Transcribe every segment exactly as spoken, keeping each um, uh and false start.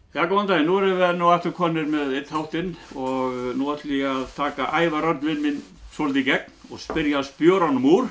Já, góðan daginn. Nú erum við nú aftur konir með einn þáttinn og nú ætlum ég að taka Ævar Örn minn svolítið í gegn og spyrja spjöranum úr.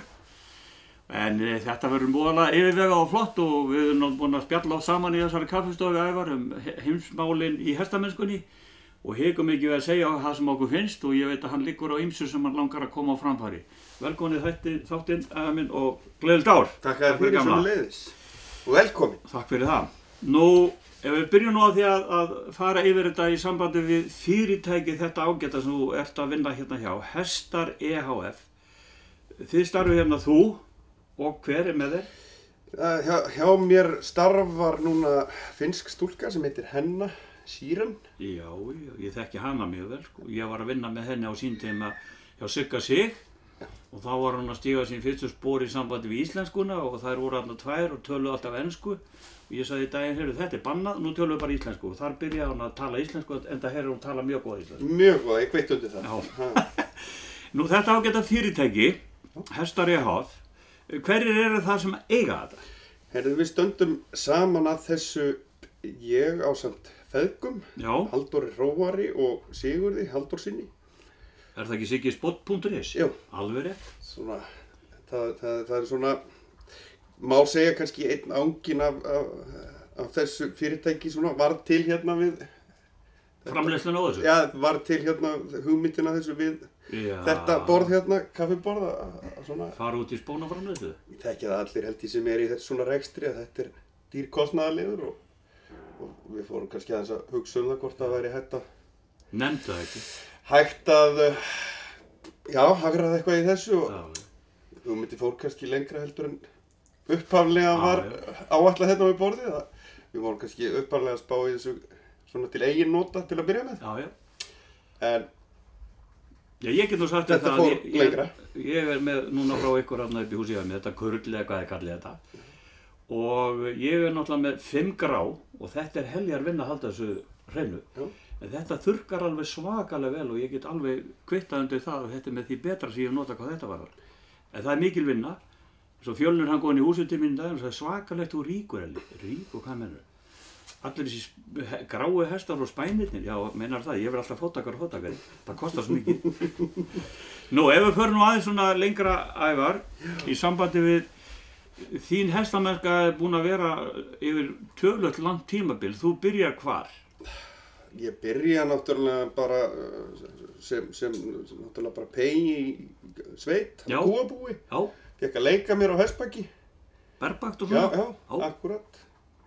En e, þetta verður móðalega yfirvegað og flott og við erum búin að spjalla á saman í þessari kaffistofu Ævar um heimsmálin í hestamennskunni og hikum ekki við að segja það sem okkur finnst og ég veit að hann liggur á ýmsu sem hann langar að koma á framfæri. Velkomin í þáttinn, Ævar minn, og gleðilegt ár. Takk að fyrir sömuleiðis og velkomin. Takk fyrir það. Nú, ef við byrjum nú á því að, að fara yfir þetta í sambandi við fyrirtæki þetta ágæta sem þú ert að vinna hérna hjá, Hestar E H F. Þið starfið hérna þú og hver er með þér? Uh, hjá, hjá mér starfar núna finnsk stúlka sem heitir Henna Sheeran. Já, ég, ég þekki hana mjög vel, sko. Ég var að vinna með henni á sín tíma hjá Sigga Sig og þá var hún að stíga sín fyrstu spor í sambandi við íslenskuna og þær voru þarna tvær og töluðu alltaf ensku. Og ég sagði í daginn, heyrðu, þetta er bannað, nú tölum við bara íslensku og þar byrjaði hún að tala íslensku en það heyrðu hún tala mjög góð íslensku. Mjög góð, ég kveitt undir það. Já. Nú þetta ágæta fyrirtæki, Hestar E H F, hverjir eru það sem eiga þetta? Heyrðu, við stöndum saman að þessu ég ásamt feðgum, Já. Halldóri Hróari og Sigurði Halldórsinni. Er það ekki siggispott punktur is? Jú. Alveg rétt. Svona, það, það, það er svona, má segja kannski einn ánginn af, af, af þessu fyrirtæki svona var til hérna við Framleiðsluna á þessu? Já, var til hérna hugmyndina þessu við Já. Þetta borð hérna, kaffiborð að svona Fara út í spónaframleiðslu? Ég þekki það allir held ég sem er í þessu svona rekstri að þetta er dýr kostnaðarliður og, og við fórum kannski aðeins að hugsa um það hvort það væri hægt að Nefndu það ekki? Hægt að já, hagræða eitthvað í þessu og Já. hugmyndi fór kannski lengra heldur en upphaflega var áætlað hérna við borðið að við vorum kannski upphaflega að spá í þessu svona til eigin nota til að byrja með. Já, já. En Já, ég get nú sagt þetta það fór að ég, lengra. ég, ég er með núna frá ykkur hérna upp í húsið með þetta kurl eða hvað ég kalli þetta og ég er náttúrulega með fimm grá og þetta er heljar vinna að halda þessu hreinu. Já. En þetta þurrkar alveg svakalega vel og ég get alveg kvittað undir það og þetta er með því betra sem ég hef notað hvað þetta var. En það er mikil vinna. Svo Fjölnir hann kom inn í húsið til mín í dag og sagði svakalegt og ríkur Elli. Rík og hvað mennur? Allir þessi gráu hestar og spænirnir, já, meinar það, ég verð alltaf fóttakar og fóttakar. Það kostar svo mikið. Nú, ef við förum nú aðeins svona lengra Ævar, í sambandi við þín hestamennska er búin að vera yfir töluvert langt tímabil. Þú byrjar hvar? Ég byrja náttúrulega bara sem, sem náttúrulega bara pegi í sveit, Já. kúabúi. Já. Fekk að leika mér á hestbaki. Berbakt og Já, svona? já, akkúrat.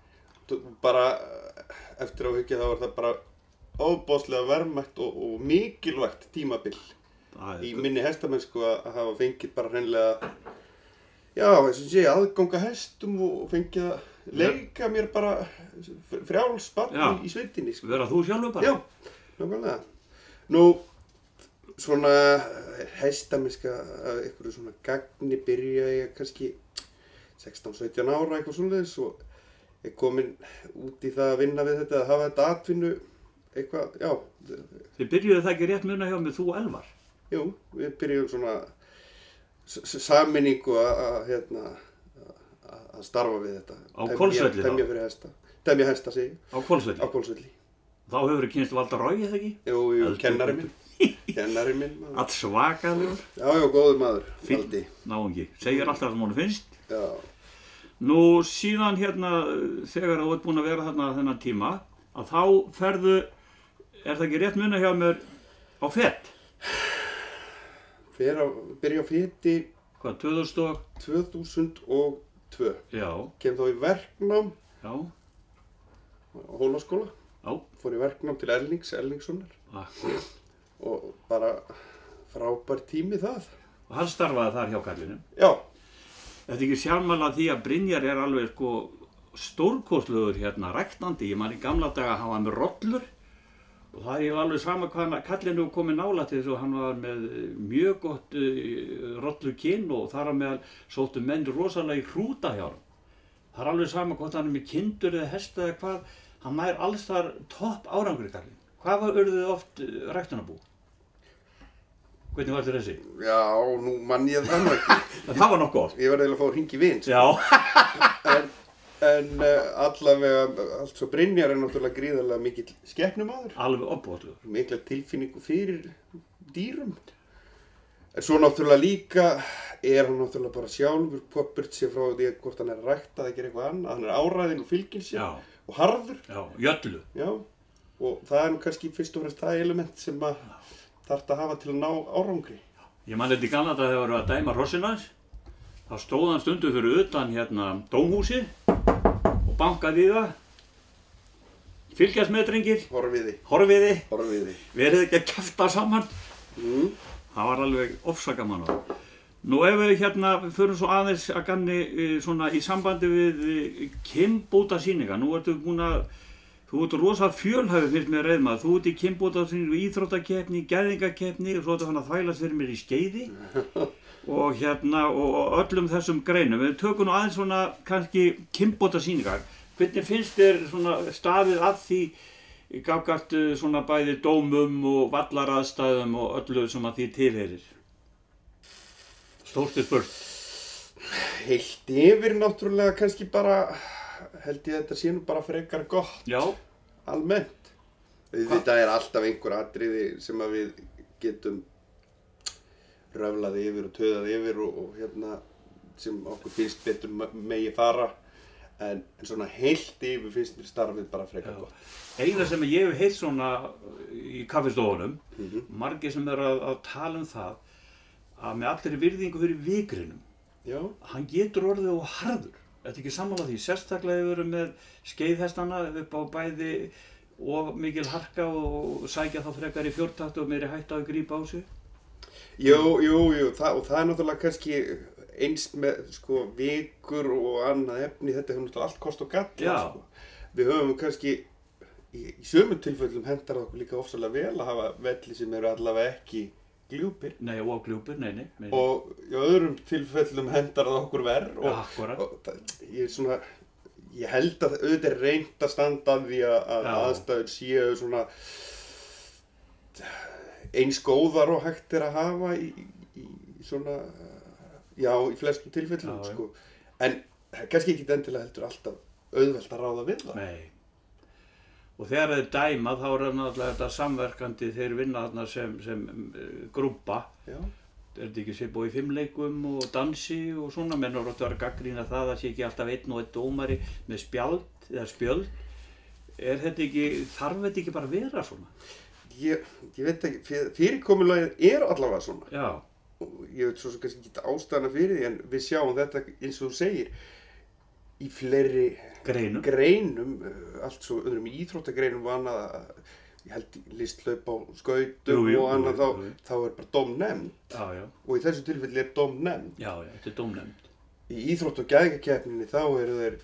Bara eftir á hyggja þá var það bara ofboðslega verðmætt og, og mikilvægt tímabil í minni hestamennsku að hafa fengið bara hreinlega já, eins og sé, aðganga hestum og fengið að leika mér bara frjáls barn Já. í, í sveitinni. Sko. Vera þú sjálfur bara? Já, nákvæmlega. Nú, svona hestamennska af einhverju svona gagni byrja ég kannski sextán sautján ára eitthvað svoleiðis og ég kominn út í það að vinna við þetta, að hafa þetta atvinnu eitthvað, já. Þið byrjuðu það ekki rétt muna hjá mig, þú og Elvar? Jú, við byrjum svona sameiningu að hérna að starfa við þetta. Á Hvolsvelli þá? Temja fyrir hesta. Temja hesta, segi ég. Á Hvolsvelli? Á Hvolsvelli. Þá hefur þið kynst Valda Roy, eða ekki? Jú, jú, kennari minn. Kennari minn. Allt svakalegur. Já, já, góður maður. Fínn Valdi. náungi. Segir alltaf það sem honum finnst. Já. Nú síðan hérna, þegar þú ert búin að vera þarna þennan tíma, að þá ferðu, er það ekki rétt muna hjá mér, á fett? Fer að byrja á feti Hvað, tvö þúsund og? tvö þúsund og tvö. Já. Kem þá í verknám Já. á Hólaskóla. Já. Fór í verknám til Erlings, Erlingssonar. Akkurat. Og bara frábær tími það. Og hann starfaði þar hjá kallinum. Já. Þetta er ekki sjálfmæla því að Brynjar er alveg sko stórkostlegur hérna ræktandi. Ég man í gamla daga hann var með rollur og það er alveg sama hvað kallinu komið nála til þess og hann var með mjög gott uh, rollukinn og þar á meðal sóttu menn rosalega í hrúta hjá hann. Það er alveg sama hvort hann er með kindur eða hesta eða hvað. Hann nær alls þar topp árangur í kallinu. Hvað var urðuð oft uh, ræktunarbú? Hvernig var þetta þessi? Já, nú mann ég það nú ekki. Það var nokkuð gott. Ég var eiginlega að fá að hringi vin. Sko. Já. En En uh, allavega, allt svo Brynjar er náttúrulega gríðarlega mikill skepnumaður. Alveg opbóðlegur. Mikla tilfinningu fyrir dýrum. En svo náttúrulega líka er hann náttúrulega bara sjálfur burt sér frá því hvort hann er að rækta eða gera eitthvað annað. Hann er áræðinn og fylginn sér og harður. Já, jöllu. Já, og það er nú kannski fyrst og fremst það element sem að þarf að hafa til að ná árangri. Ég man þetta í gamla daga þegar við varum að dæma hrossin hans. Þá stóð hann stundu fyrir utan hérna dómhúsið og bankaði í það. Fylgjast með drengir. Horfiði. Horfiði. Horfiði. Verið ekki að kjafta saman. Mm. Það var alveg ofsaka mann á. Nú ef við hérna förum svo aðeins að ganni svona í sambandi við kynbótasýningar. Nú ertu búin að, þú ert rosa fjölhæfur finnst mér reyðmaður. Þú ert í kynbótasýningu, íþróttakeppni, gæðingakeppni og svo ertu hann að þvælast fyrir mér í skeiði. Og hérna og öllum þessum greinum. Við tökum nú aðeins svona kannski kynbótasýningar. Hvernig finnst þér svona staðið að því gagnvart svona bæði dómum og vallaraðstæðum og öllu sem að því tilheyrir? Stórt er spurt. Heilt yfir náttúrulega kannski bara, held ég að þetta sé nú bara frekar gott. Já. Almennt. Þetta er alltaf einhver atriði sem að við getum röflaði yfir og töðaði yfir og, og hérna sem okkur finnst betur megi fara en, en svona heilt yfir finnst mér starfið bara frekar gott. Eina sem ég hef heyrt svona í kaffistofunum, mm-hmm. margir sem er að, að tala um það að með allir virðingu fyrir vikrinum, Já. Hann getur orðið og harður. Þetta er ekki sammála því, sérstaklega við erum með skeiðhestana upp á bæði og mikil harka og sækja þá frekar í fjórtakt og meiri hætta að grípa á sig. Jú, jú, jú, það, og það er náttúrulega kannski eins með sko vikur og annað efni, þetta hefur náttúrulega allt kost og galla, sko. Við höfum kannski, í, í sömum tilfellum hendar það okkur líka ofsalega vel að hafa velli sem eru allavega ekki gljúpir. Nei, og gljúpir, nei, nei. nei. Og í öðrum tilfellum hendar það okkur verð og, Akkurat. og það, ég er svona, ég held að auðvitað er reynt að standa að því að, að aðstæður séu svona eins góðar og hægt er að hafa í, í, í svona, já, í flestum tilfellum, já, sko. En kannski ekki endilega heldur alltaf auðvelt að ráða við það. Nei. Og þegar þeir dæma þá er náttúrulega þetta samverkandi, þeir vinna þarna sem, sem uh, grúppa. Já. Er þetta ekki svipað í fimmleikum og dansi og svona, menn eru að vera að gagnrýna það að sé ekki alltaf einn og einn dómari með spjald eða spjöld. Er þetta ekki, þarf þetta ekki bara að vera svona? Ég, ég veit ekki, fyrirkomulagið er allavega svona. Já. Og ég veit svo sem kannski ekki ástæðana fyrir því, en við sjáum þetta eins og þú segir í fleiri greinum, greinum allt svo öðrum íþróttagreinum og annað, ég held listhlaup á skautum jú, jú, og annað, jú, þá, jú. þá er bara dómnefnd. Já, já. Og í þessu tilfelli er dómnefnd. Já, já, þetta er dómnefnd. Í íþrótt- og gæðingakeppninni þá eru þeir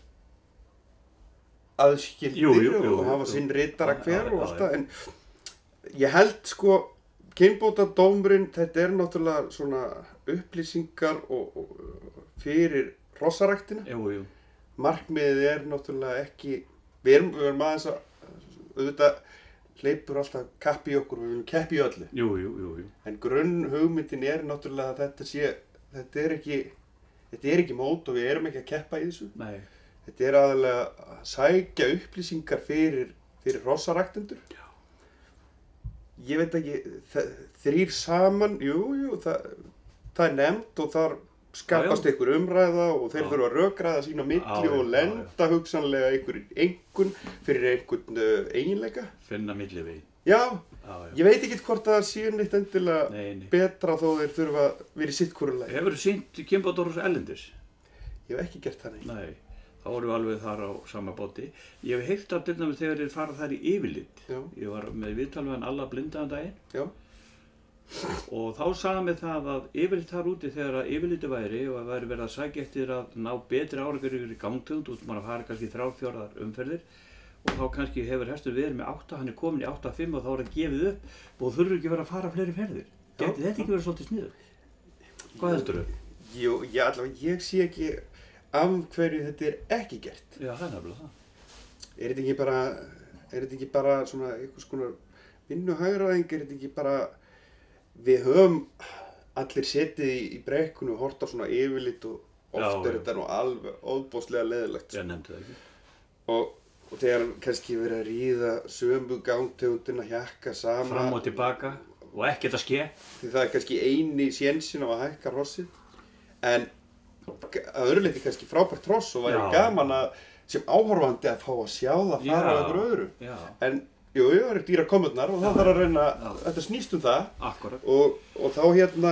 aðskildir jú, jú, jú, og hafa jú. sinn ritara hver Já, og já, allt það, en ég held sko kynbótadómurinn, þetta er náttúrulega svona upplýsingar og, og fyrir hrossaræktina. Jú, jú. Markmiðið er náttúrulega ekki, við erum, við erum aðeins að, auðvitað hleypur alltaf kappi í okkur, við viljum keppi í öllu. Jú, jú, jú, jú. En grunnhugmyndin er náttúrulega að þetta sé, þetta er ekki, þetta er ekki mót og við erum ekki að keppa í þessu. Nei. Þetta er aðalega að sækja upplýsingar fyrir, fyrir hrossaræktendur. Já. Ég veit ekki, þrír saman, jú, jú, það, það er nefnt og þar skapast já, já. einhver umræða og þeir Já. þurfa að rökræða sín á milli Já, já, og lenda já, já. hugsanlega einhver einhvern fyrir einhvern uh, eiginleika. Finna millivegin. Já, Já, já. ég veit ekki hvort það sé neitt endilega Nei, nei. betra þó þeir þurfa að vera í sitt hvoru lagi. Hefurðu sýnt kynbótarhús erlendis? Ég hef ekki gert það neitt. Nei. Þá vorum við alveg þar á sama báti. Ég hef heyrt af til dæmis þegar þeir fara þar í yfirlit. Já. Ég var með viðtal við hann alla blindaðan daginn. Já. Og þá sagði mér það að yfirlit þar úti þegar að yfirliti væri og að væri verið að sækja eftir að ná betri árangur í gangtegund út maður að fara kannski þrjár, fjórar umferðir og þá kannski hefur hestur verið með átta, hann er komin í átta fimm og þá er hann gefið upp og þurfur ekki verið að fara fleiri ferðir. Gæti þetta ekki verið svolítið sniðugt? Hvað heldur þau? Jú, ég, allavega, ég sé ekki af hverju þetta er ekki gert. Já, það er nefnilega það. Er þetta ekki bara, er þetta ekki bara svona einhvers konar vinnuhagræðing, er þetta ekki bara, við höfum allir setið í, í brekkunni og hort á svona yfirlit og oft Já, er já. þetta nú alveg óbóðslega leiðilegt. Ég nefndi það ekki. Og, og þegar kannski verið að ríða sömu gangtegundina, hjakka saman. Fram og tilbaka og ekkert að ske. Því það er kannski eini sénsinn á að hækka hrossið. En að öðru leyti kannski frábært hross og væri Já. gaman að sem áhorfandi að fá að sjá það fara á Já. einhverju öðru. Já. En jú, jú, það eru dýra komurnar og það þarf að reyna, Já. þetta snýst um það. Akkurat. Og, og þá hérna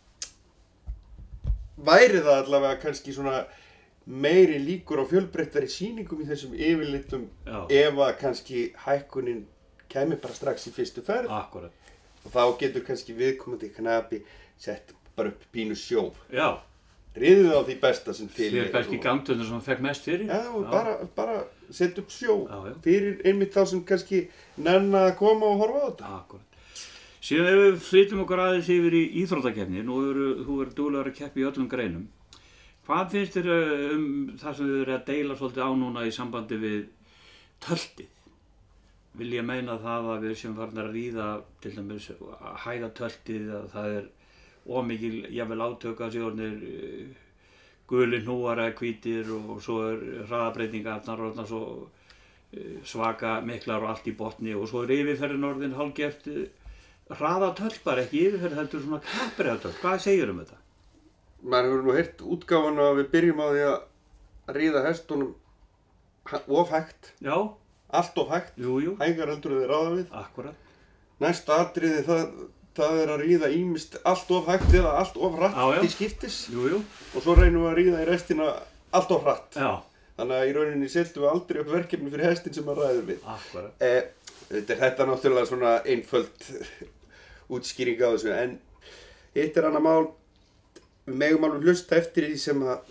væri það allavega kannski svona meiri líkur á fjölbreyttari sýningum í þessum yfirlitum Já. ef að kannski hækkunin kæmi bara strax í fyrstu ferð. Akkurat. Og þá getur kannski viðkomandi knapi sett bara upp pínu sjó. Já. Riðið á því besta sem til Fyrir er kannski og- gangtöndar sem hann fekk mest fyrir. Já, og bara, bara setja upp sjó Já, já. fyrir einmitt þá sem kannski nenna að koma og horfa á þetta. Akkurat. Síðan ef við flytjum okkur aðeins yfir í íþróttakeppni, nú eru, þú verður duglegur að keppa í öllum greinum. Hvað finnst þér um það sem við erum að deila svolítið á núna í sambandi við töltið? Vil ég meina það að við sem farin að ríða til dæmis að hæga töltið, að það er ómikil jafnvel átök að síðan gulir hnúar eða hvítir og svo er hraðabreytingarnar og þarna svo eh, svaka miklar og allt í botni og svo er yfirferðin orðin hálfgert eh, hraðatöll bara ekki yfirferð heldur svona kappreiðatöll. Hvað segir um þetta? Maður hefur nú heyrt útgáfuna að við byrjum á því að ríða hestunum of hægt, Já, allt of hægt, jú, jú, hægar heldur en þeir ráða við. akkurat. Næsta atriði það, það er að ríða ýmist allt of hægt eða allt of hratt Já, já. til skiptis Jú, jú, og svo reynum við að ríða í restina allt of hratt. já, Þannig að í rauninni setjum við aldrei upp verkefni fyrir hestin sem maður ræður við. akkurat. Eh, þetta er þetta náttúrulega svona einföld útskýring á þessu, en hitt er annað mál, við megum alveg hlusta eftir því sem að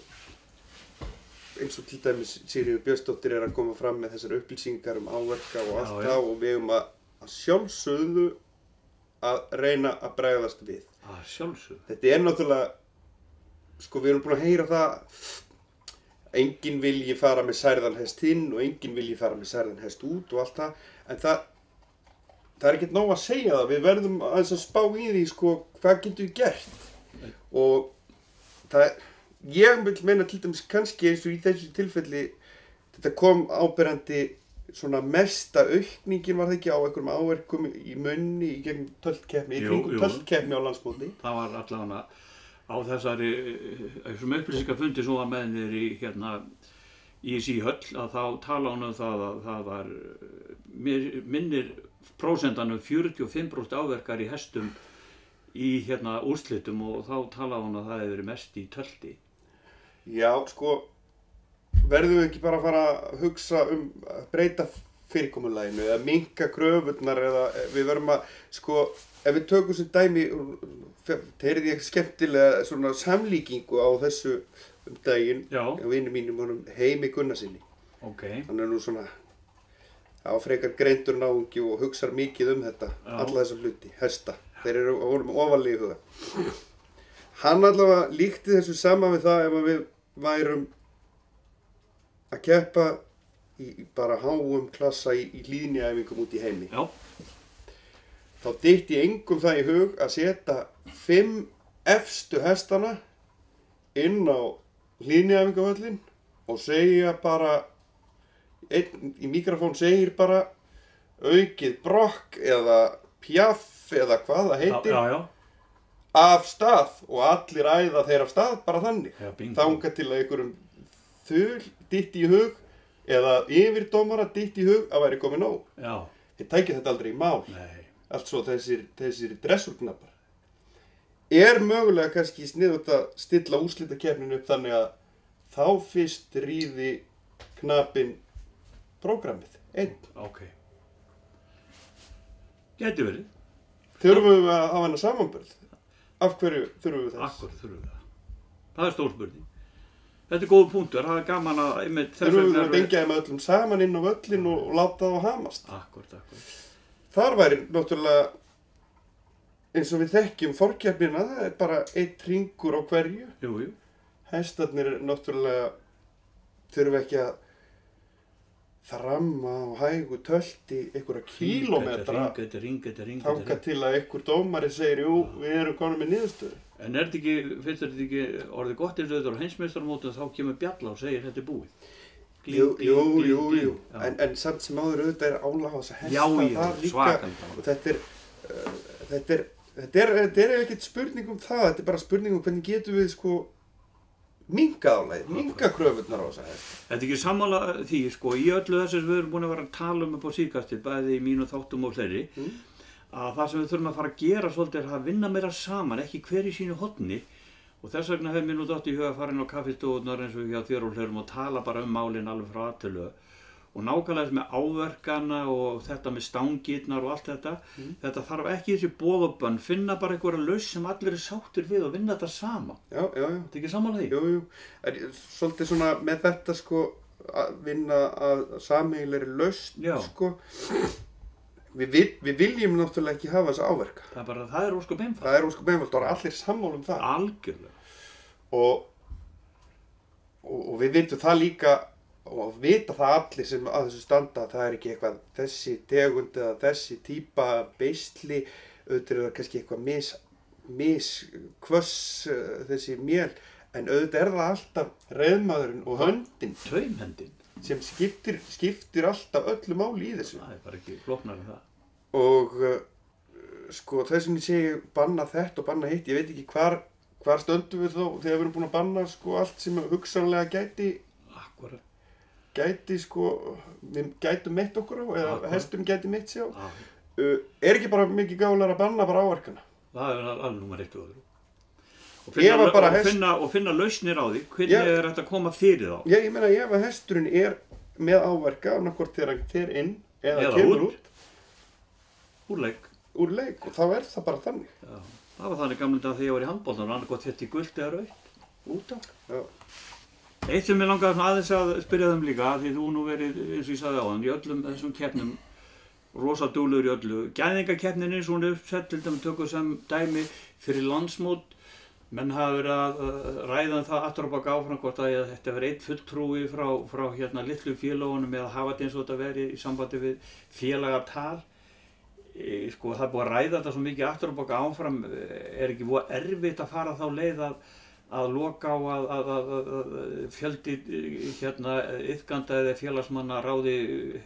eins og til dæmis Sigríður Björnsdóttir er að koma fram með þessar upplýsingar um áverka og allt Já, já. það og við eigum að, að sjálfsögðu að reyna að bregðast við. Það er sjálfsög. Þetta er náttúrulega, sko við erum búin að heyra það, enginn vilji fara með særðan hest inn og enginn vilji fara með særðan hest út og allt það, en það, það er ekkert nóg að segja það, við verðum aðeins að spá í því, sko, hvað getum við gert? Og það, ég vil meina til dæmis kannski eins og í þessu tilfelli, þetta kom áberandi svona mesta aukningin var það ekki á einhverjum áverkum í munni í gegnum töltkeppni, í Jú, kringum jú. töltkeppni á landsmóti. Það var allavega á þessari, þessum upplýsingafundi sem var með niður í hérna í þessi höll að þá tala hún um það að það var minnir prósentanum fjörutíu og fimm prósent áverkar í hestum í hérna úrslitum og þá tala hún að það hefur verið mest í tölti. Já, sko, verðum við ekki bara að fara að hugsa um að breyta fyrirkomulaginu eða minnka kröfurnar eða við verðum að, sko, ef við tökum sem dæmi, heyrði ég skemmtilega svona samlíkingu á þessu um daginn Já. á vini mínum honum Heimi Gunnarsinni. Ok. Hann er nú svona á frekar greindur náungi og hugsar mikið um þetta, Já. alla þessa hluti, hesta. Þeir eru honum ofarlega í huga. Hann allavega líkti þessu sama við það ef að við værum að keppa í bara háum klassa í, í hlýðniæfingum út í heimi. Já. Þá dytti engum það í hug að setja fimm efstu hestana inn á hlýðniæfingavöllin og segja bara, einn í mikrofón segir bara aukið brokk eða pjaff eða hvað það heitir. Já, já, já. Af stað og allir æða þeir af stað bara þannig. Já, bingo. Þangað til að einhverjum þul dytti í hug eða yfirdómara dytti í hug að væri komið nóg. Já. Þeir tækja þetta aldrei í mál. Nei. Allt svo þessir, þessir dressurknappar. Er mögulega kannski sniðugt að stilla úrslitakeppninu upp þannig að þá fyrst ríði knapinn prógrammið. Einn. Ok. Gæti verið. Þurfum við að hafa hana samanburð? Af hverju þurfum við þess? Akkur þurfum við það. Það er stór spurning. Þetta er góð punktur, það er gaman að einmitt þess Þurfum við vegna að erum dengja þeim öllum saman inn á völlin og láta þá hamast. Akkúrat, akkúrat. Þar væri náttúrulega, eins og við þekkjum forkeppnina, það er bara einn hringur á hverju. Jú, jú. Hestarnir náttúrulega þurfum ekki að þramma á hægu tölti einhverja kílómetra Ring, þetta ring, þetta ring, þetta þangað til að einhver dómari segir, jú, við erum konum með niðurstöðu. En er þetta ekki, finnst þetta ekki orðið gott eins og þetta á heimsmeistaramótinu þá kemur bjalla og segir þetta er búið? Glín, Jú, glín, jú, glín, jú, glín. jú. Já. En, en samt sem áður auðvitað er álag á þessa hesta Já, já, þar líka. svakalega. Og þetta er, uh, þetta er, þetta er, þetta er ekkert spurning um það, þetta er bara spurning um hvernig getum við sko minkað álagið, minkað kröfurnar á þessa hesta. Þetta er ekki sammála því, sko, í öllu þessu sem við erum búin að vera að tala um upp á síðkastið, bæði í mínu þáttum og fleiri, Mm. að það sem við þurfum að fara að gera svolítið er að vinna meira saman, ekki hver í sínu horni. Og þess vegna hefur mér nú dottið í huga að fara inn á kaffistofunar eins og hjá þér og hlerum og tala bara um málin alveg frá A til Ö. Og nákvæmlega með áverkana og þetta með stangirnar og allt þetta, Mm. þetta þarf ekki þessi boð og bönn, finna bara einhverja lausn sem allir er sáttir við og vinna þetta saman. Já, já, já. Þetta er ekki sammála því? Jú, jú. En svolítið svona með þetta sko að vinna að sameiginlegri lausn Já. sko. Við, vil, við viljum náttúrulega ekki hafa þessa áverka. Það er bara, það er ósköp einfalt. Það er ósköp einfalt og er allir sammála um það. Algjörlega. Og, og, og við vitum það líka og vita það allir sem að þessu standa að það er ekki eitthvað þessi tegund eða þessi típa beisli, auðvitað er það kannski eitthvað mis, mis hvöss uh, þessi mél, en auðvitað er það alltaf reiðmaðurinn og höndin Taumhendin. sem skiptir, skiptir alltaf öllu máli í þessu. Það er bara ekki flóknar en það. Og uh, sko þess að ég segi banna þetta og banna hitt, ég veit ekki hvar, hvar stöndum við þó þegar við erum búin að banna sko allt sem hugsanlega gæti, Akkurat. gæti sko, við gætum meitt okkur á eða Akkurat. hesturinn gæti meitt sig á. Já. Uh, er ekki bara mikið gáðulega að banna bara áverkana? Það er alveg númer eitt og öðru. Og Ef að bara og, hest- finna, og finna lausnir á því, hvernig Já. er þetta að koma fyrir þá? Já, ég meina ef að hesturinn er með áverka, annarkvort þegar hann fer inn eða, Eða kemur út. út Úr leik. úr leik og þá er það bara þannig. Já. Það var þannig gamla dag þegar ég var í handboltan og annarkot þetta í gult eða rautt. Út af. Já. Eitt sem ég langaði svona aðeins að spyrja þeim líka, því þú nú verið, eins og ég sagði áðan, í öllum þessum keppnum, rosa dúlegur í öllu. Gæðingakeppninni, svona uppsett, til dæmis tökum sem dæmi fyrir landsmót. Menn hafa verið að uh, ræða um það aftur á bak áfram hvort að þetta verið einn fulltrúi frá, frá hérna litlu félagunum eða hafa þetta eins og þetta verið í sambandi við félagatal. E, sko það er búið að ræða þetta svo mikið aftur á bak áfram, er ekki búið erfitt að fara þá leið að, að loka á að, að, að, að, að fjöldi hérna iðkanda eða félagsmanna ráði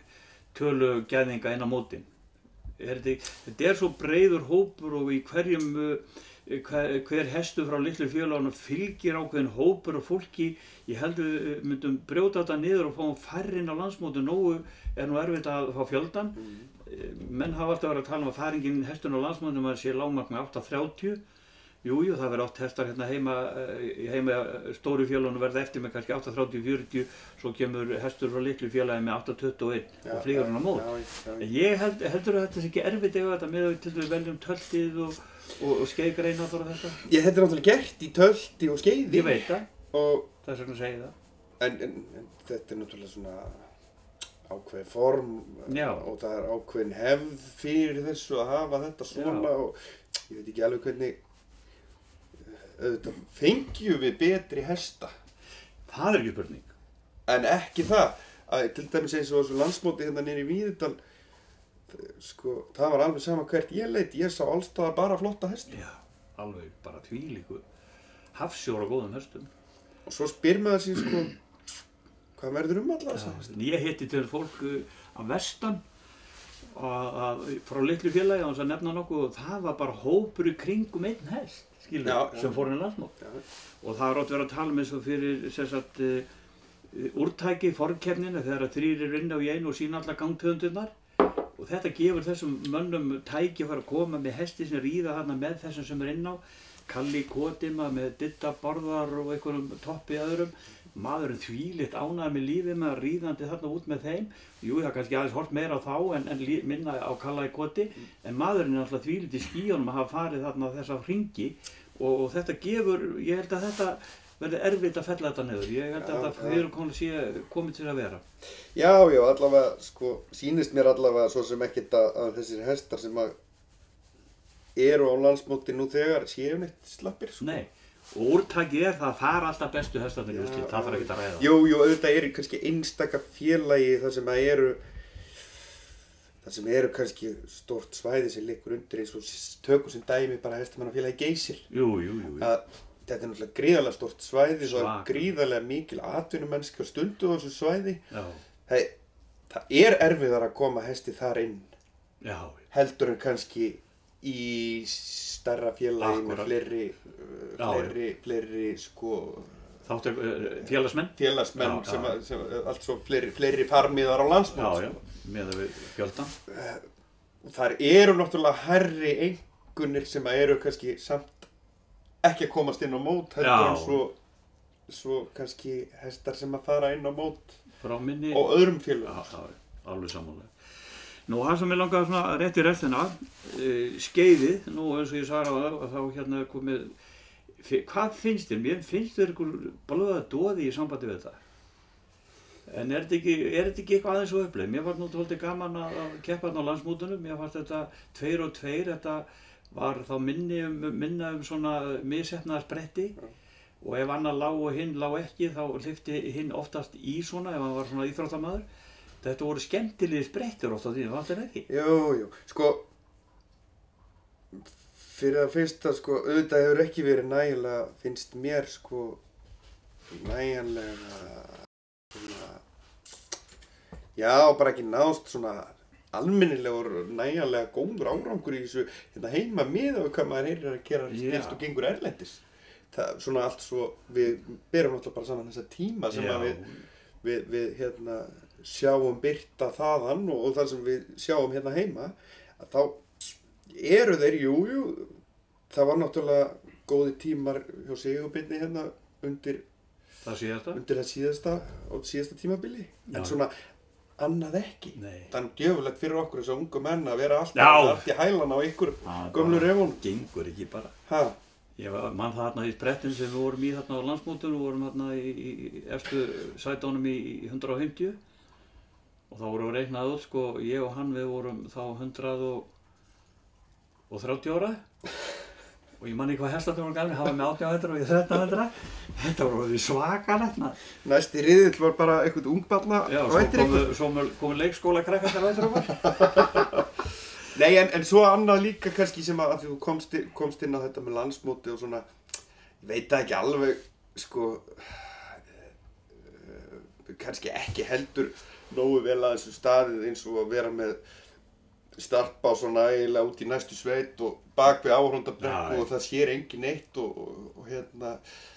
tölu gæðinga inn á mótin. Er þetta, þetta er svo breiður hópur og í hverjum Hver, hver hestur frá litlu félagunum fylgir ákveðin hópur og fólki. Ég held við myndum brjóta þetta niður og fáum færri inn á landsmóti. Nógu er nú erfitt að fá fjöldan. Mm. Menn hafa alltaf verið að tala um að færingin hesturinn á landsmóti maður sé lágmark með átta þrjátíu. Jú, jú, það verður átt hestar hérna heima, heima stóru félagunum verða eftir með kannski átta þrjátíu fjörutíu, svo kemur hestur frá litlu félagi með átta tuttugu og einn og flýgur hann á mót. Já, já, já. Ég held, heldur að þetta sé ekki erfitt ef þetta með að til við veljum töltið og og, og skeiðgreina þar og þetta? Ég þetta er náttúrulega gert í tölti og skeiði. Ég veit það, Og, þess vegna segi ég það. en, en, en þetta er náttúrulega svona ákveðin form Já. og það er ákveðin hefð fyrir þessu að hafa þetta svona Já. og ég veit ekki alveg hvernig auðvitað fengjum við betri hesta. Það er ekki spurning. En ekki það, að til dæmis eins og þessu landsmóti hérna niður í Víðidal, sko, það var alveg sama hvert ég leit, ég sá allstaðar bara flotta hesti. Já, alveg bara þvílíku hafsjór á góðum hestum. Og svo spyr maður sér sko, hvað verður um alla þessa hesti? Ég hitti til fólk uh, af vestan að, að, frá litlu félagi á þess að nefna nokkuð og það var bara hópur í kringum einn hest, skilur, Já, já. sem fór inn landsmót. Já. Og það var átt verið að tala með svo fyrir sem sagt, uh, úrtæki, formkeppnina, þegar þrír eru inn á í einu og sína alla gangtöðundirnar. Og þetta gefur þessum mönnum tæki að fara að koma með hesti sem ríða þarna með þessum sem er inn á. Kalli Kotima með Ditta Borðar og einhverjum toppi öðrum. Maðurinn þvílitt ánægði með lífið með að ríðandi þarna út með þeim. Jú, það er kannski aðeins hort meira á þá en, en lí, minna á Kalla í Koti. En maðurinn er alltaf þvílitt í skíunum að hafa farið þarna þessa hringi. Og, og þetta gefur, ég held að þetta verði erfitt að fella þetta niður. Ég held að þetta fyrirkomulag sé komið til að vera. Já, já, allavega, sko, sýnist mér allavega svo sem ekkert að, að þessir hestar sem að eru á landsmóti nú þegar séu neitt slappir, sko. Nei, og úrtækið er það að fara alltaf bestu hestarnir í úrslit, það þarf ekki að ræða. Jú, jú, auðvitað eru kannski einstaka félagi þar sem að eru, það sem eru kannski stórt svæði sem liggur undir eins og tökum sem dæmi bara hestamannafélagi Geysir. Jú, jú, jú. jú. Að þetta er náttúrulega gríðarlega stórt svæði, svo er gríðarlega mikil atvinnumennski og stundu á þessu svæði. Já. Það, það er erfiðar að koma hesti þar inn. Já. Heldur en kannski í stærra félagi með fleiri, uh, fleiri, fleiri sko... Þáttur félagsmenn? Félagsmenn, já, sem, já. sem allt svo fleiri, fleiri farmiðar á landsmót. Já, já, með að við fjöldan. Þar eru náttúrulega hærri einkunnir sem eru kannski samt ekki að komast inn á mót, heldur en svo, svo kannski hestar sem að fara inn á mót frá minni og öðrum félagum. Já, já, alveg sammála. Nú, það sem ég langaði svona rétt í restina, skeiðið, nú eins og ég sagði á það, þá hérna er komið. Hvað finnst þér? Mér finnst þér einhver blöða doði í sambandi við þetta. En er þetta ekki, er þetta ekki eitthvað aðeins og uppleið? Mér var nú svolítið gaman að keppa þarna á landsmótunum. Mér fannst þetta tveir og tveir, þetta var þá minni um, minna um svona misheppnaða spretti. Ja. Og ef annar lá og hinn lá ekki, þá hleypti hinn oftast í svona, ef hann var svona íþróttamaður. Þetta voru skemmtilegir sprettir oft á því, fannst þér ekki? Jú, jú, sko. Fyrir að fyrsta, sko, auðvitað hefur ekki verið nægilega, finnst mér, sko, nægilega, svona, já, bara ekki nást svona almennilegur, nægilega góður árangur í þessu, hérna heima miðað við hvað maður heyrir að gera helst og gengur erlendis. Það, svona allt svo, við berum náttúrulega bara saman þessa tíma sem að við, við, við, hérna, sjáum birta þaðan og, og það sem við sjáum hérna heima, að þá eru þeir, jú, jú, það var náttúrulega góði tímar hjá Sigurbirni hérna undir það síðasta, undir það síðasta og síðasta tímabili, en svona annað ekki. Nei. Þannig djöfulegt fyrir okkur þess að unga menn að vera alltaf allt í hælana á ykkur gömlu refunum. Gengur ekki bara. Ha? Ég mann það þarna í sprettin sem við vorum í þarna á landsmótinu, við vorum þarna í, í efstu sætunum í hundrað og fimmtíu og þá vorum við reiknað út, sko, ég og hann við vorum þá hundrað og þrjátíu ára og ég man ekki hvað hestarnir voru gamlir, hann var með átján vetra og ég þrettán vetra. Þetta voru svakalegt. Næsti riðill var bara eitthvað ungbarna á eftir ykkur. Já, svo komu leikskóla krakkar á eftir okkur. Nei, en, en svo annað líka kannski sem að, að þú komst, komst inn á þetta með landsmóti og svona, ég veit það ekki alveg, sko, kannski ekki heldur nógu vel að þessu staðið eins og að vera með starpa svona eiginlega út í næstu sveit og bak við áhorfendabrekku og það sér engin neitt og, og, og hérna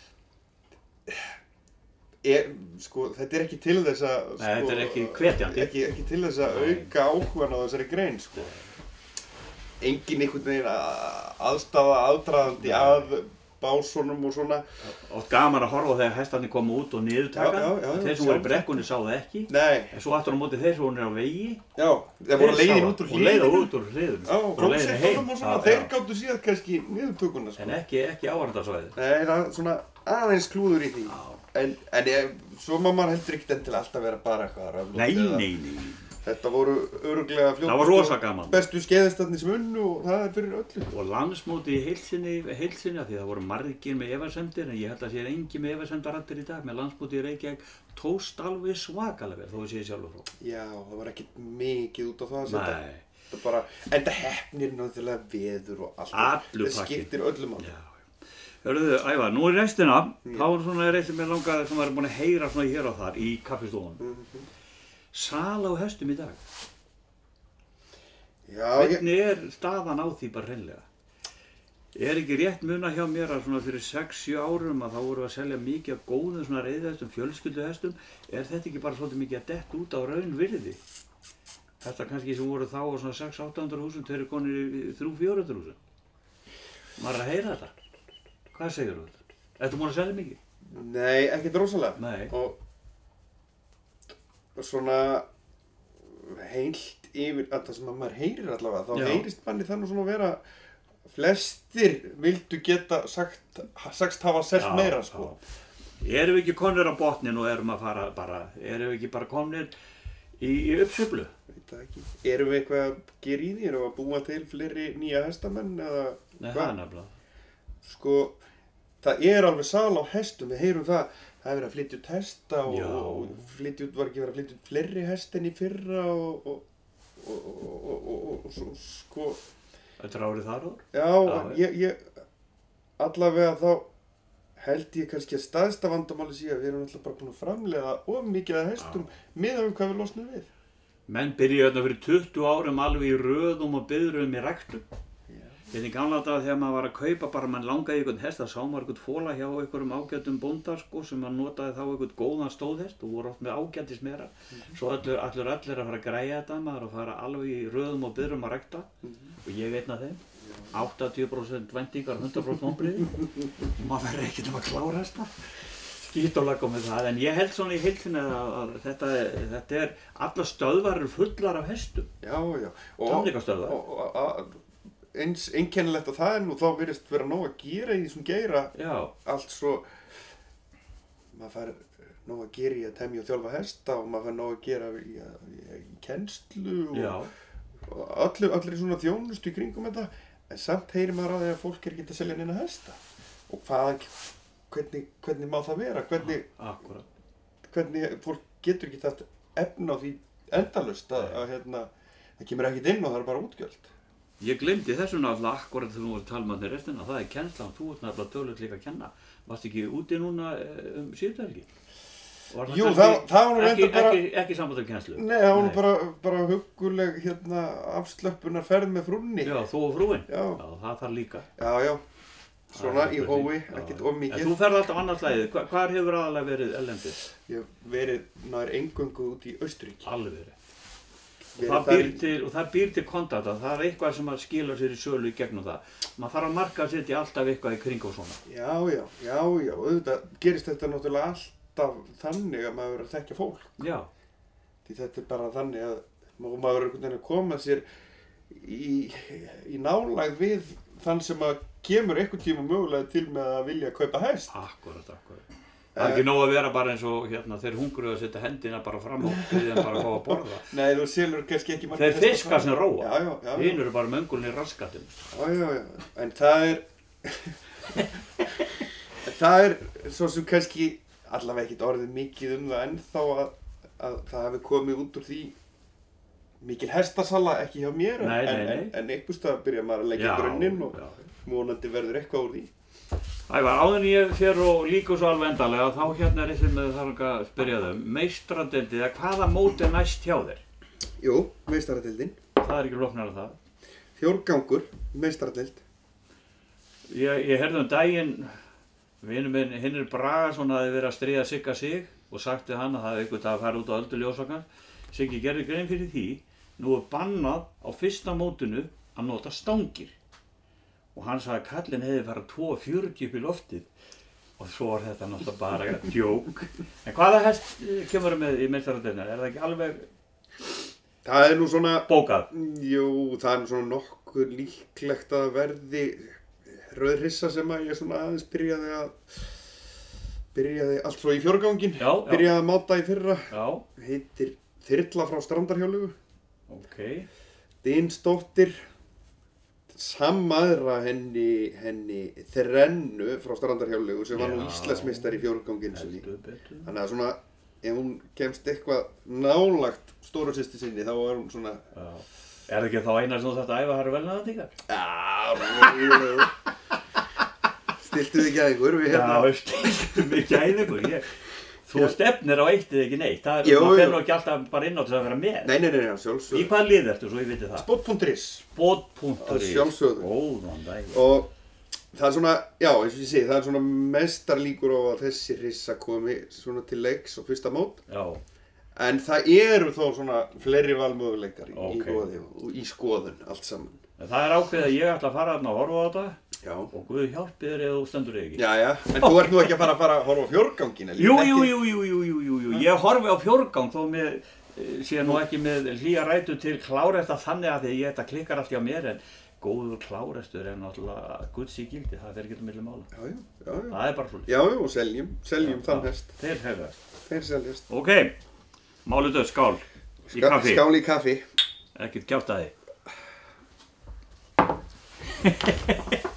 er, sko, þetta er ekki til þess að Nei, sko, þetta er ekki hvetjandi ekki, ekki til þess að auka áhugan á þessari grein, sko engin einhvern veginn aðstafa aðdraðandi að básonum og svona og gaman að horfa þegar hestarnir koma út og niðurtaka já, já, já, þeir sem voru í brekkunni sá það ekki Nei. En svo aftur á móti þeir sem voru á vegi já, þeir voru leiðin út úr hliðinu út úr hliðinu já, klóksettunum og svona, já, þeir gáttu síðan kannski niðurtökuna sko. En ekki, ekki áhorfendasvæði Nei, það er svona aðeins klúður í því já. En, en ég, svo má maður heldur ekkert endilega alltaf vera bara eitthvað Nei, nei, nei Þetta voru örugglega fljótustu bestu skeiðhestarnir sem unnu og það er fyrir öllu. Og landsmóti í heilsinni, heilsinni því það voru margir með efasemdir en ég held að sé engin með efasemdaraddir í dag með landsmóti í Reykjavík tókst alveg svakalega vel þó ég sé sjálfur frá. Já, það var ekkert mikið út á það að setja. Nei. Það bara, en það hefnir náttúrulega veður og allt. Allur það skiptir öllum á. Já. Hörruðu, Ævar, nú er restina, mm. þá er svona reitt sem ég langaði sem maður er búin að heyra svona hér og þar í kaffistofunum. Mm-hmm. Sala á hestum í dag. Já, Hvernig ég... er staðan á því bara hreinlega? Er ekki rétt muna hjá mér að svona fyrir sex sjö árum að þá voru að selja mikið af góðum svona reiðhestum, fjölskylduhestum. Er þetta ekki bara svolítið mikið að dett út á raunvirði? Þetta kannski sem voru þá á svona sex til átta hundruð þúsund, þeir eru konir í þrjú til fjögur hundruð þúsund. Maður er að heyra þetta. Hvað segir þú þetta? Ertu búin að selja mikið? Nei, ekkert rosalega. Nei. Og svona heilt yfir að það sem að maður heyrir allavega, þá Já. heyrist manni þannig svona að vera flestir vildu geta sagt, sagst hafa selt Já, meira sko. Já. Erum við ekki komnir á botnin og erum að fara bara, erum við ekki bara komnir í, í uppsveiflu? Veit það ekki. Erum við eitthvað að gera í því, erum við að búa til fleiri nýja hestamenn eða Nei, það er nefnilega. Sko, það er alveg sala á hestum, við heyrum það Það er verið að flytja út hesta og, og flytja út, var ekki verið að flytja út fleiri hest enn í fyrra og, og og, og, og, og, og svo, sko... Þetta er árið þar úr? Já, Já ég, ég, allavega þá held ég kannski að staðsta vandamáli sé að við erum alltaf bara búin að framleiða of mikið að hestum miðað við hvað við losnum við. Menn byrjuðu þarna fyrir tuttugu árum alveg í röðum og biðröðum í ræktum. Þetta í gamla daga þegar maður var að kaupa bara, mann langaði einhvern hest, þá sá maður einhvern fóla hjá einhverjum ágætum bóndar sko, sem maður notaði þá einhvern góðan stóðhest og voru oft með ágætis meira. Mm-hmm. Svo allur, allur allir að fara að græja þetta, maður að fara alveg í röðum og biðröðum að rækta. Mm-hmm. Og ég einn af þeim. áttatíu prósent væntingar, hundrað prósent vonbrigði. Og maður verður ekkert um að klára hesta. Skít og lagga með það, en ég held svona í heildinni að, að þetta, þetta er, alla stöðvar eru fullar af hestum. Já, já. Tamningastöðvar. Og, og, og eins einkennilegt að það er nú, þá virðist vera nóg að gera í þessum geira. Já. Allt svo, maður fær nóg að gera í að temja og þjálfa hesta og maður fær nóg að gera í, í, í kennslu og, og allir, allir svona þjónustu í kringum þetta. En samt heyrir maður að því að fólk er ekki að selja neina hesta. Og hvað, hvernig, hvernig má það vera? Hvernig, Akkurat. Hvernig fólk getur ekki haft efna á því endalaust að, að hérna, það kemur ekkert inn og það er bara útgjöld. Ég glemdi þessu náttúrulega akkurat þegar þú voru að tala um þetta í restina. Það er kennslan, þú ert náttúrulega dögulegt líka að kenna. Varst ekki úti núna um síðustu helgi? Jú, það, það var nú reyndar bara... Ekki, ekki samband um kennslu? Nei, það var nú bara, bara hugguleg hérna, afslöppunar ferð með frúnni. Já, þú og frúin? Já. Já, það þarf líka. Já, já. Svona í hói, ekkert of mikið. En þú ferð alltaf annað slæðið. Hva, hvar hefur aðalega verið erlendis? Ég hef verið nær eingöngu út í Austurríki. Alveg verið. Og það, býr til, og það býr til kontrakta, það er eitthvað sem að skila sér í sölu í gegnum það. Maður þarf að markaðsetja alltaf eitthvað í kringum svona. Já, já, já, já, auðvitað gerist þetta náttúrulega alltaf þannig að maður verður að þekkja fólk. Já. Því þetta er bara þannig að maður verður einhvern veginn að koma sér í, í nálægð við þann sem að kemur einhvern tíma mögulega til með að vilja kaupa hest. Akkurat, akkurat. Það er ekki nóg að vera bara eins og hérna, þeir hungruðu að setja hendina bara fram og við þeim bara að fá að borða. Nei, þú selur kannski ekki marga hesta. Þeir fiskar sem róa. Já, já, já. Hinn eru bara möngulni í raskatum. Já, já, já. En það er... það er svo sem kannski allavega ekkert orðið mikið um það ennþá að, að það hefði komið út úr því mikil hestasala, ekki hjá mér, nei, en, nei, nei. en, en einhvers staðar byrja maður að leggja grunninn og vonandi verður eitthvað úr því. Ævar, áður en ég fer og líka svo alveg endalega, þá hérna er eitthvað með þarf að spyrja þau. Meistaradeildið, hvaða mót er næst hjá þér? Jú, meistaradeildin. Það er ekki flóknara það. Fjórgangur, meistaradeild. Ég, ég heyrði um daginn, vinur minn Hinrik Bragason hafði verið að stríða Sigga Sig og sagt við hann að það hefði eitthvað að fara út á ölduljósvakan. Siggi gerði grein fyrir því, nú er bannað á fyrsta mótinu að nota stangir. Og hann sagði að kallinn hefði farið tvo fjörutíu upp í loftið og svo var þetta náttúrulega bara djók. En hvaða hest kemur með í meistaradeildina? Er það ekki alveg það er nú svona bókað? Jú, það er nú svona nokkuð líklegt að verði rauðhrissa sem að ég svona aðeins byrjaði að byrjaði allt svo í fjórganginn. Já, já. Byrjaði að máta í fyrra. Já. Heitir Þyrla frá Strandarhjáleigu. Ok. Dinsdóttir. Samaðra henni, henni Þrennu frá Strandarhjáleigu sem var nú Íslandsmeistari í fjórganginn sinni. Þannig að svona, ef hún kemst eitthvað nálagt stóra systur sinni, þá er hún svona... Já. Er það ekki þá einar sem þú þarft að æfa þar velnaðandingar? Já, stiltu þið gæðingur við hérna? Já, stiltu mig gæðingur, ég... Þú stefnir á eitt eða ekki neitt, það er, jú, maður fer nú ekki alltaf bara inn á til að vera með. Nei, nei, nei, nei, sjálfsögðu. Í hvaða lið ertu, svo ég viti það? Sport punktur is. Sport punktur is. Sjálfsögðu. Góðan dag. Og það er svona, já, eins og ég segi, það er svona mestar líkur á að þessi rissa komi svona til leiks á fyrsta mót. Já. En það eru þó svona fleiri valmöguleikar okay. í, í, í skoðun, allt saman. En það er ákveðið að ég ætla að fara þarna og horfa á þetta. Já. Og Guð hjálpi þér eða þú stendur þig ekki. Já, já, en þú ert nú ekki að fara að fara að horfa á fjórgangina líka. Jú, jú, jú, jú, jú, jú, jú, jú. Ég horfi á fjórgang þó með, sé nú ekki með hlýja rætu til kláresta þannig að því ég þetta klikkar allt hjá mér en góður klárestur er náttúrulega Guðs í gildi, það fer ekki til milli mála. Já, já, já, já. Það er bara svolítið. Já, já, og seljum, seljum þann hest. Þeir hefðast. Þeir seljast. Ok, málu döð, skál. Í kaffi. Skál í kaffi. Ekkert kjátt að þig.